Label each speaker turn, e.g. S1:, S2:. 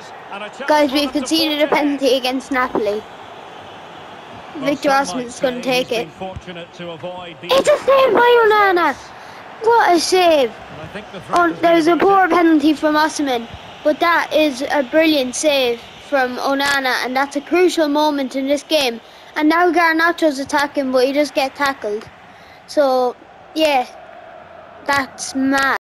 S1: Guys, we've conceded a penalty against Napoli. Victor Osimhen's going to take it. It's a save by Onana! What a save! There's a poor penalty from Osimhen, but that is a brilliant save from Onana, and that's a crucial moment in this game. And now Garnacho's attacking, but he just gets tackled. So, yeah, that's mad.